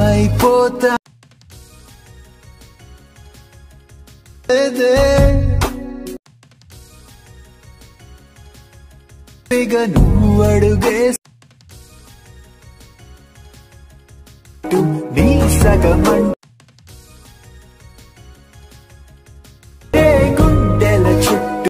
ఏమైపోతా నువ్వు అడుగే నీ సగమం గుండెల చుట్టూ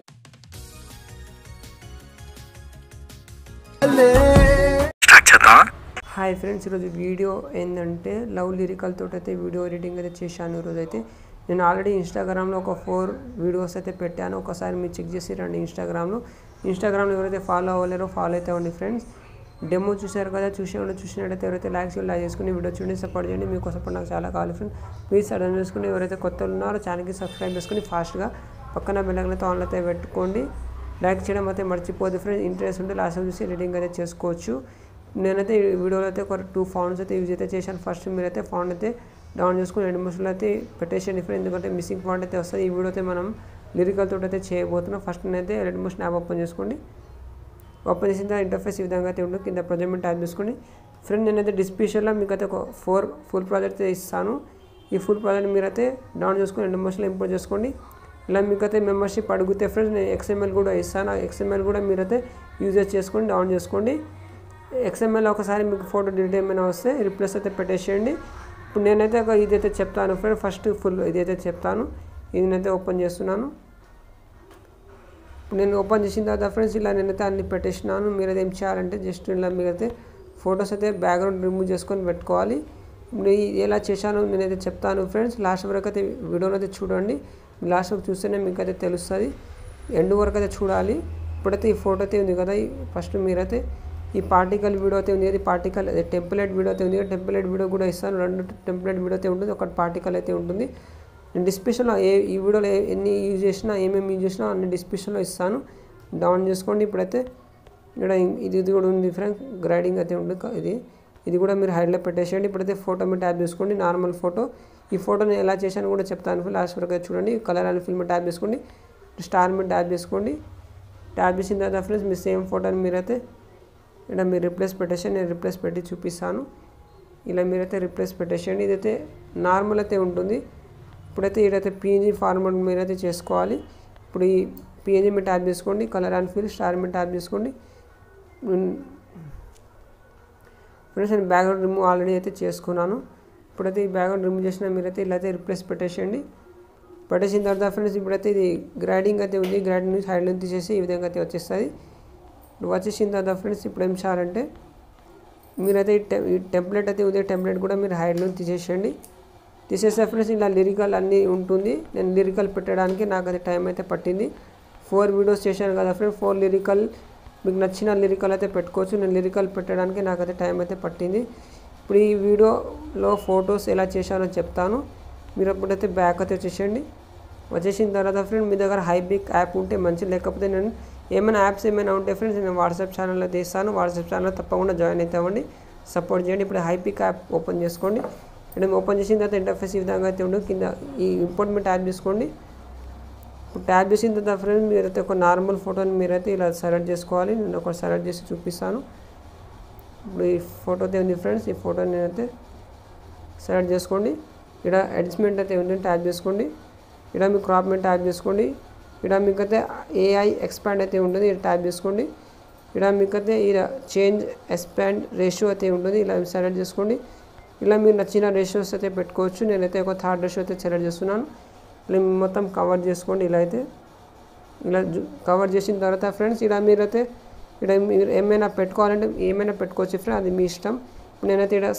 హాయ్ ఫ్రెండ్స్, ఈరోజు వీడియో ఏంటంటే లవ్ లిరికల్ తోటి అయితే వీడియో ఎడిటింగ్ అయితే చేశాను. ఈరోజు అయితే నేను ఆల్రెడీ ఇన్స్టాగ్రామ్లో ఒక 4 వీడియోస్ అయితే పెట్టాను. ఒకసారి మీరు చెక్ చేసి రండి. ఇన్స్టాగ్రామ్లో ఎవరైతే ఫాలో అవ్వలేరో ఫాలో అయితే అవ్వండి ఫ్రెండ్స్. డెమో చూశారు కదా, చూసినట్టయితే ఎవరైతే లైక్ చేసుకుని వీడియో చూడండి, సపోర్ట్ చేయండి. మీకు సపోర్ట్ నాకు చాలా కావాలి ఫ్రెండ్స్. ప్లీజ్ సడన్ చేసుకుని ఎవరైతే కొత్త ఉన్నారో ఛానల్కి సబ్స్క్రైబ్ చేసుకుని ఫాస్ట్గా పక్కన బెల్ ఐకాన్ అయితే ఆన్లో అయితే పెట్టుకోండి. లైక్ చేయడం అయితే మర్చిపోదు ఫ్రెండ్స్. ఇంట్రెస్ట్ ఉంటే లాస్ట్ చూసి ఎడిటింగ్ అయితే చేసుకోవచ్చు. నేనైతే ఈ వీడియోలో అయితే ఒక 2 ఫాంట్స్ అయితే యూజ్ అయితే చేశాను. ఫస్ట్ మీరైతే ఫాంట్ అయితే డౌన్ చేసుకుని ఎండ్ మోషన్లో అయితే పెట్టేసేయండి ఫ్రెండ్, ఎందుకంటే మిస్సింగ్ ఫాంట్ అయితే వస్తుంది. ఈ వీడియో అయితే మనం లిరికల్ తోటి అయితే చేయబోతున్నాం. ఫస్ట్ నేనైతే రెడ్ మోషన్ యాప్ ఓపెన్ చేసుకోండి. ఓపెన్ చేసిన తర్వాత ఇంటర్ఫేస్ ఈ విధంగా అయితే ఉంటుంది. కింద ప్రొజెక్ట్ ట్యాప్ చేసుకోండి ఫ్రెండ్. నేనైతే డిస్క్రిప్షన్లో మీకు అయితే ఒక 4 ఫుల్ ప్రాజెక్ట్ అయితే ఇస్తాను. ఈ ఫుల్ ప్రాజెక్ట్ మీరైతే డౌన్ చేసుకొని ఎండ్ మోషన్లో ఇంపోర్ట్ చేసుకోండి. ఇలా మీకు అయితే మెంబర్షిప్ అడిగితే ఫ్రెండ్స్ నేను XML కూడా ఇస్తాను. ఆ XML కూడా మీరైతే యూజ్ చేసుకొని డౌన్ చేసుకోండి. XML ఒకసారి మీకు ఫోటో డిలీట్ ఏమైనా వస్తే రిప్లేస్ అయితే పెట్టేసేయండి. ఇప్పుడు నేనైతే ఇదైతే చెప్తాను ఫ్రెండ్. ఫస్ట్ ఫుల్ ఇదైతే చెప్తాను. ఇది నేనైతే ఓపెన్ చేస్తున్నాను. నేను ఓపెన్ చేసిన తర్వాత ఫ్రెండ్స్ ఇలా నేనైతే అన్ని పెట్టేసినాను. మీరైతే ఏం చేయాలంటే జస్ట్ ఇలా మీరైతే ఫొటోస్ అయితే బ్యాక్గ్రౌండ్ రిమూవ్ చేసుకొని పెట్టుకోవాలి. ఇప్పుడు ఎలా చేశాను నేనైతే చెప్తాను ఫ్రెండ్స్. లాస్ట్ వరకు అయితే వీడియోలో అయితే చూడండి. లాస్ట్ వరకు చూస్తేనే మీకు అయితే తెలుస్తుంది. ఎండ్ వరకు అయితే చూడాలి. ఇప్పుడైతే ఈ ఫోటో అయితే ఉంది కదా, ఫస్ట్ మీరైతే ఈ పార్టికల్ వీడియో అయితే ఉంది. అది పార్టికల్ టెంప్లెట్ వీడియో అయితే ఉంది. టెంప్లెట్ వీడియో కూడా ఇస్తాను. 2 టెంప్లెట్ వీడియో అయితే ఉంటుంది, ఒకటి పార్టికల్ అయితే ఉంటుంది. నేను డిస్క్రిప్షన్లో ఈ వీడియోలో ఎన్ని యూజ్ చేసినా ఏమేమి యూజ్ చేసినా అన్ని డిస్క్రిప్షన్లో ఇస్తాను. డౌన్ చేసుకోండి. ఇప్పుడైతే ఇక్కడ ఇది కూడా ఉంది ఫ్రెండ్స్, గ్రైడింగ్ అయితే ఉంటుంది. ఇది కూడా మీరు హైడ్లో పెట్టేసేయండి. ఇప్పుడైతే ఫోటో మీద ట్యాప్ చేసుకోండి, నార్మల్ ఫోటో. ఈ ఫోటోని ఎలా చేశాను కూడా చెప్తాను. లాస్ట్ వరకు అయితే చూడండి. కలర్ అండ్ ఫిల్మ్ ట్యాప్ చేసుకోండి, స్టార్ మీద ట్యాప్ చేసుకోండి. ట్యాప్ చేసిన తర్వాత ఫ్రెండ్స్ మీ సేమ్ ఫోటోని మీరైతే ఇలా మీరు రిప్లేస్ పెట్టేసేయండి. నేను రిప్లేస్ పెట్టి చూపిస్తాను. ఇలా మీరైతే రిప్లేస్ పెట్టేసేయండి. ఇదైతే నార్మల్ అయితే ఉంటుంది. ఇప్పుడైతే ఇదైతే PNG ఫార్మాట్ మీరైతే చేసుకోవాలి. ఇప్పుడు ఈ PNG మీద ట్యాప్ చేసుకోండి, కలర్ అండ్ ఫిల్ స్టార్ మీద ట్యాప్ చేసుకోండి ఫ్రెండ్స్. నేను బ్యాక్గ్రౌండ్ రిమూవ్ ఆల్రెడీ అయితే చేసుకున్నాను. ఇప్పుడైతే ఈ బ్యాక్గ్రౌండ్ రిమూవ్ చేసిన మీరైతే ఇలా అయితే రిప్లేస్ పెట్టేసేయండి. పెట్టేసిన తర్వాత ఫ్రెండ్స్ ఇప్పుడైతే ఇది గ్రైడింగ్ అయితే ఉంది. గ్రైడింగ్ నుంచి హైడ్లో తీసేసి ఈ విధంగా అయితే వచ్చేస్తుంది. వచ్చేసిన తర్వాత ఫ్రెండ్స్ ఇప్పుడు ఏం చేయాలంటే మీరైతే ఈ టెంప్లెట్ అయితే ఉదయం టెంప్లెట్ కూడా మీరు హైడ్లో తీసేసేయండి. తీసేస్తే ఫ్రెండ్స్ ఇలా లిరికల్ అన్నీ ఉంటుంది. నేను లిరికల్ పెట్టడానికి నాకు అది టైం అయితే పట్టింది. 4 వీడియోస్ చేశాను కదా ఫ్రెండ్స్. 4 లిరికల్ మీకు నచ్చిన లిరికల్ అయితే పెట్టుకోవచ్చు. నేను లిరికల్ పెట్టడానికి నాకు అయితే టైం అయితే పట్టింది. ఇప్పుడు ఈ వీడియోలో ఫొటోస్ ఎలా చేశానో చెప్తాను. మీరు ఎప్పుడైతే బ్యాక్ అయితే వచ్చేసేయండి. వచ్చేసిన తర్వాత ఫ్రెండ్ మీ దగ్గర హైపిక్ యాప్ ఉంటే మంచిది, లేకపోతే నేను ఏమైనా యాప్స్ ఏమైనా ఉంటే ఫ్రెండ్స్ నేను వాట్సాప్ ఛానల్లో తీస్తాను. వాట్సాప్ ఛానల్లో తప్పకుండా జాయిన్ అయితే అవ్వండి, సపోర్ట్ చేయండి. ఇప్పుడు హైపిక్ యాప్ ఓపెన్ చేసుకోండి. ఇక్కడ ఓపెన్ చేసిన తర్వాత ఇంటర్ఫేస్ ఈ విధంగా అయితే ఉండదు. కింద ఈ ఇంపోర్ట్ మీద ట్యాప్ చేసుకోండి. ఇప్పుడు ట్యాప్ చేసిన తర్వాత ఫ్రెండ్స్ మీరైతే ఒక నార్మల్ ఫోటోని మీరైతే ఇలా సెలెక్ట్ చేసుకోవాలి. నేను ఒక సెలెక్ట్ చేసి చూపిస్తాను. ఇప్పుడు ఈ ఫోటో అయితే ఉంది ఫ్రెండ్స్. ఈ ఫోటోని నేనైతే సెలెక్ట్ చేసుకోండి. ఇక్కడ అడ్జస్ట్మెంట్ అయితే ఉంది, ట్యాప్ చేసుకోండి. ఇక్కడ మీ క్రాప్ మీద ట్యాప్ చేసుకోండి. ఇక్కడ మీకైతే AI ఎక్స్పాండ్ అయితే ఉంటుంది, ఇక్కడ ట్యాప్ చేసుకోండి. ఇక్కడ మీకైతే ఇలా చేంజ్ ఎక్స్పాండ్ రేషియో అయితే ఉంటుంది, ఇలా సెలెక్ట్ చేసుకోండి. ఇలా మీరు నచ్చిన రేషియోస్ అయితే పెట్టుకోవచ్చు. నేనైతే ఒక 3rd రేషియో అయితే సెలెక్ట్ చేస్తున్నాను. ఇలా మొత్తం కవర్ చేసుకోండి. ఇలా అయితే ఇలా కవర్ చేసిన తర్వాత ఫ్రెండ్స్ ఇలా మీరైతే ఇక్కడ మీరు ఏమైనా పెట్టుకోవాలంటే ఏమైనా పెట్టుకోవచ్చు ఫ్రెండ్స్, అది మీ ఇష్టం. నేనైతే ఇక్కడ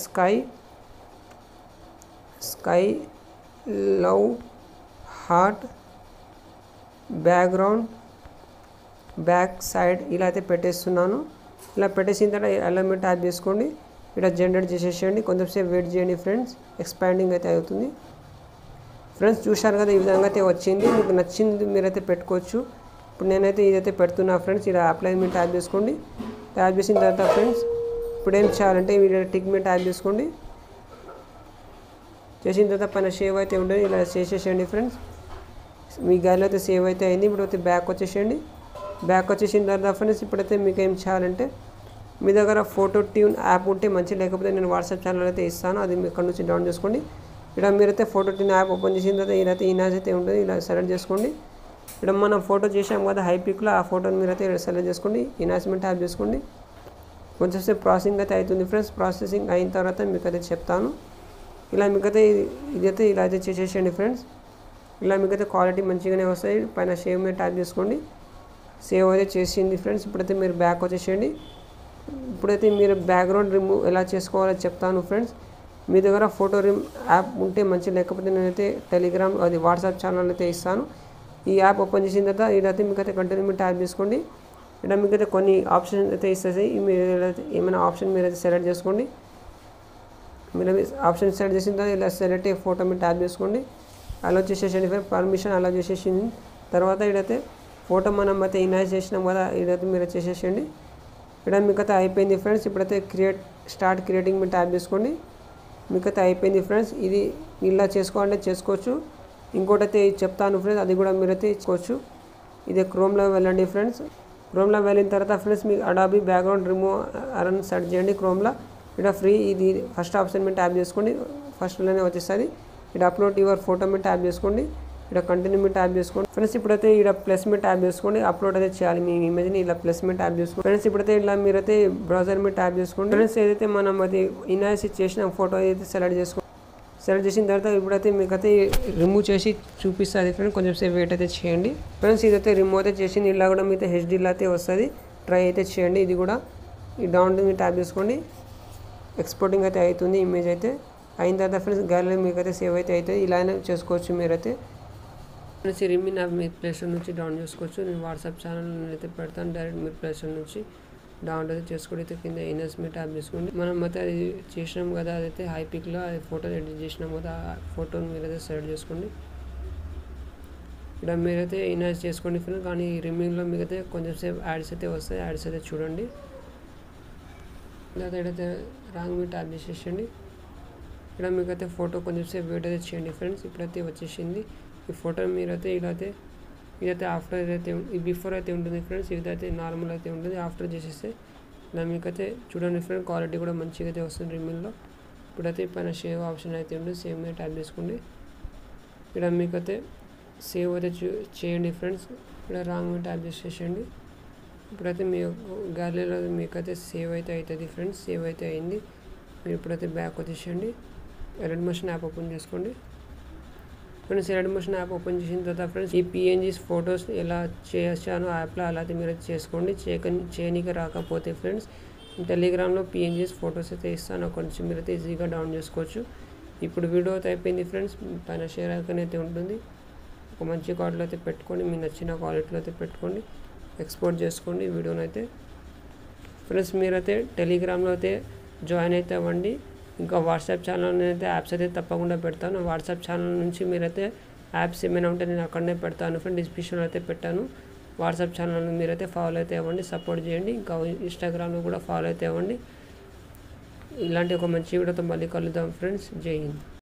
sky love heart background back side ఇలా అయితే పెట్టేస్తున్నాను. ఇలా పెట్టేసిన తర్వాత అలా మీరు ట్యాప్ చేసుకోండి. ఇక్కడ జనరేట్ చేసేసేయండి. కొంచెంసేపు వెయిట్ చేయండి ఫ్రెండ్స్, ఎక్స్పాండింగ్ అయితే అవుతుంది. ఫ్రెండ్స్ చూశారు కదా, ఈ విధంగా అయితే వచ్చింది. మీకు నచ్చింది మీరైతే పెట్టుకోవచ్చు. ఇప్పుడు నేనైతే ఇదైతే పెడుతున్నా ఫ్రెండ్స్. ఇలా అప్లై మీద ట్యాప్ చేసుకోండి. ట్యాప్ చేసిన తర్వాత ఫ్రెండ్స్ ఇప్పుడు ఏం చేయాలంటే మీరు టిక్ మీద ట్యాప్ చేసుకోండి. చేసిన తర్వాత పైన సేవ్ అయితే ఉంటుంది, ఇలా చేసేసేయండి ఫ్రెండ్స్. మీ గ్యాలరీ అయితే సేవ్ అయితే అయింది. ఇప్పుడు అయితే బ్యాక్ వచ్చేసేయండి. బ్యాక్ వచ్చేసిన తర్వాత ఫ్రెండ్స్ ఇప్పుడైతే మీకు ఏం చేయాలంటే మీ దగ్గర ఫోటో ట్యూన్ యాప్ ఉంటే మంచి, లేకపోతే నేను వాట్సాప్ ఛానల్ అయితే ఇస్తాను, అది మీ ఇక్కడ నుంచి డౌన్ చేసుకోండి. ఇక్కడ మీరైతే ఫోటో ట్యూన్ యాప్ ఓపెన్ చేసిన తర్వాత ఇదైతే ఇమేజ్ అయితే ఉంటుంది, ఇలా సెలెక్ట్ చేసుకోండి. ఇక్కడ మనం ఫోటో చేసాం కదా హై పిక్లో, ఆ ఫోటోని మీరైతే సెలెక్ట్ చేసుకోండి, ఇన్హాన్స్మెంట్ ట్యాప్ చేసుకోండి. కొంచెంసేపు ప్రాసెసింగ్ అయితే అవుతుంది ఫ్రెండ్స్. ప్రాసెసింగ్ అయిన తర్వాత మీకు అయితే చెప్తాను. ఇలా మీకైతే ఇదైతే ఇలా అయితే చేసేయండి ఫ్రెండ్స్. ఇలా మీకైతే క్వాలిటీ మంచిగానే వస్తాయి. పైన సేవ్ మీద ట్యాప్ చేసుకోండి. సేవ్ అయితే చేసింది ఫ్రెండ్స్. ఇప్పుడైతే మీరు బ్యాక్ వచ్చేసేయండి. ఇప్పుడైతే మీరు బ్యాక్గ్రౌండ్ రిమూవ్ ఎలా చేసుకోవాలో చెప్తాను ఫ్రెండ్స్. మీ దగ్గర ఫోటో యాప్ ఉంటే మంచి, లేకపోతే నేనైతే టెలిగ్రామ్ అది వాట్సాప్ ఛానల్ అయితే ఇస్తాను. ఈ యాప్ ఓపెన్ చేసిన తర్వాత ఇదైతే మీకైతే కంటిన్యూ మీద ట్యాప్ చేసుకోండి. ఇక్కడ మీకైతే కొన్ని ఆప్షన్స్ అయితే ఇస్తాయి. మీరు ఏమైనా ఆప్షన్ మీరైతే సెలెక్ట్ చేసుకోండి. మీరు ఆప్షన్ సెలెక్ట్ చేసిన తర్వాత ఇలా సెలెక్ట్ ఫోటో మీద ట్యాప్ చేసుకోండి. అలా చేసేసండి ఫ్రెండ్స్. పర్మిషన్ అలా చేసేసింది తర్వాత ఇదైతే ఫోటో మనం అయితే ఇన్హాన్స్ చేసినాం కదా, ఇదైతే మీరు చేసేసండి. ఇక్కడ మీకైతే అయిపోయింది ఫ్రెండ్స్. ఇప్పుడైతే స్టార్ట్ క్రియేటింగ్ మీద ట్యాప్ చేసుకోండి. మీకైతే అయిపోయింది ఫ్రెండ్స్. ఇది ఇలా చేసుకోవాలంటే చేసుకోవచ్చు. ఇంకోటి అయితే చెప్తాను ఫ్రెండ్స్, అది కూడా మీరైతే చేసుకోవచ్చు. ఇది క్రోమ్లో వెళ్ళండి ఫ్రెండ్స్. క్రోమ్లో వెళ్ళిన తర్వాత ఫ్రెండ్స్ మీకు అడాబీ బ్యాక్గ్రౌండ్ రిమూవ్ అని సెర్చ్ చేయండి క్రోమ్లో. ఇక్కడ ఫ్రీ ఇది ఫస్ట్ ఆప్షన్ మీద ట్యాప్ చేసుకోండి. ఫస్ట్లోనే వచ్చేస్తుంది. ఇక్కడ అప్లోడ్ యువర్ ఫోటో మీద ట్యాప్ చేసుకోండి. ఇక్కడ కంటిన్యూ మీద ట్యాప్ చేసుకోండి ఫ్రెండ్స్. ఇప్పుడైతే ఇక్కడ ప్లస్ మీద ట్యాప్ చేసుకోండి. అప్లోడ్ అయితే చేయాలి మీ ఇమేజ్ని. ఇలా ప్లస్ మీద ట్యాప్ చేసుకోండి ఫ్రెండ్స్. ఇప్పుడైతే ఇలా మీరైతే బ్రౌజర్ మీద ట్యాప్ చేసుకోండి ఫ్రెండ్స్. ఏదైతే మనం అది ఇన్హాన్స్ చేసిన ఫోటో అయితే సెలెక్ట్ చేసుకోండి. సెలెక్ట్ చేసిన తర్వాత ఇప్పుడైతే మీకైతే రిమూవ్ చేసి చూపిస్తుంది ఫ్రెండ్స్. కొంచెం సేపు వెయిట్ అయితే చేయండి ఫ్రెండ్స్. ఇదైతే రిమూవ్ అయితే చేసింది. ఇలా కూడా మీతో హెచ్డీలో అయితే వస్తుంది. ట్రై అయితే చేయండి. ఇది కూడా ఈ డౌన్ మీద ట్యాప్ చేసుకోండి. ఎక్స్పోర్టింగ్ అయితే అవుతుంది ఇమేజ్ అయితే. అయిన తర్వాత ఫ్రెండ్స్ గ్యాలరీ మీకు అయితే సేవ్ అయితే అవుతుంది. ఇలానే చేసుకోవచ్చు మీరైతే ఫ్రెండ్స్. ఈ రిమ్ యాప్ మీ ప్లే స్టోర్ నుంచి డౌన్ చేసుకోవచ్చు. నేను వాట్సాప్ ఛానల్ అయితే పెడతాను. డైరెక్ట్ మీరు ప్లే స్టోర్ నుంచి డౌన్ అయితే చేసుకోండి. అయితే కింద ఇన్హాన్స్ మీద ట్యాప్ చేసుకోండి. మనం అయితే అది చేసినాం కదా, అదైతే హై పిక్లో అది ఫోటో ఎడిట్ చేసినాం కదా, ఆ ఫోటోని మీరైతే సెలెక్ట్ చేసుకోండి. ఇక్కడ మీరైతే ఇన్హాన్స్ చేసుకోండి ఫ్రెండ్స్. కానీ ఈ రిమ్మింగ్లో మీకైతే కొంచెం సేపు యాడ్స్ అయితే వస్తాయి. యాడ్స్ అయితే చూడండి. లేదా ఇక్కడైతే రాంగ్ మీద ట్యాప్ చేసేసండి. ఇక్కడ మీకైతే ఫోటో కొంచెం సేపు వెయిట్ అయితే చేయండి ఫ్రెండ్స్. ఇప్పుడైతే వచ్చేసింది ఈ ఫోటో. మీరైతే ఇదైతే ఆఫ్టర్ అయితే బిఫోర్ అయితే ఉంటుంది ఫ్రెండ్స్. ఇదైతే నార్మల్ అయితే ఉంటుంది. ఆఫ్టర్ చేసేస్తే ఇలా మీకైతే చూడండి ఫ్రెండ్స్, క్వాలిటీ కూడా మంచిగా అయితే వస్తుంది రిమ్మింగ్లో. ఇప్పుడైతే పైన సేవ్ ఆప్షన్ అయితే ఉంటుంది. సేవ్ మీద ట్యాప్ చేసుకోండి. ఇక్కడ మీకైతే సేవ్ అయితే చేయండి ఫ్రెండ్స్. ఇక్కడ రాంగ్ మీద ట్యాప్ చేసేసండి. ఇప్పుడైతే మీ గ్యాలరీలో మీకైతే సేవ్ అయితే అవుతుంది ఫ్రెండ్స్. సేవ్ అయితే అయింది. మీరు ఇప్పుడైతే బ్యాక్ వచ్చేసేయండి. ఎడిట్ మోషన్ యాప్ ఓపెన్ చేసుకోండి friends. Edit motion app open చేసిన తర్వాత ఫ్రెండ్స్ ఈ పిఎన్జీస్ ఫొటోస్ ఎలా చేసానో యాప్లో అలా అయితే మీరు చేసుకోండి. చేయనీకి రాకపోతే ఫ్రెండ్స్ టెలిగ్రామ్లో పిఎన్జీస్ ఫొటోస్ అయితే ఇస్తాను, కొంచెం మీరైతే ఈజీగా డౌన్ చేసుకోవచ్చు. ఇప్పుడు వీడియో అయితే అయిపోయింది ఫ్రెండ్స్. పైన షేర్ ఐకాన్ అయితే ఉంటుంది. ఒక మంచి క్వాలిటీలో అయితే పెట్టుకోండి. మీకు నచ్చిన క్వాలిటీలో అయితే పెట్టుకోండి. ఎక్స్పోర్ట్ చేసుకోండి వీడియోని అయితే ఫ్రెండ్స్. మీరైతే టెలిగ్రామ్లో అయితే జాయిన్ అయితే అవ్వండి. ఇంకా వాట్సాప్ ఛానల్ అయితే యాప్స్ అయితే తప్పకుండా పెడతాను. వాట్సాప్ ఛానల్ నుంచి మీరైతే యాప్స్ ఏమైనా ఉంటే నేను అక్కడనే పెడతాను ఫ్రెండ్. డిస్క్రిప్షన్లో అయితే పెట్టాను. వాట్సాప్ ఛానల్ మీరైతే ఫాలో అయితే అవ్వండి, సపోర్ట్ చేయండి. ఇంకా ఇన్స్టాగ్రామ్లో కూడా ఫాలో అయితే అవ్వండి. ఇలాంటి ఒక మంచి వీడియోతో మళ్ళీ కలుద్దాం ఫ్రెండ్స్. జై హింద్.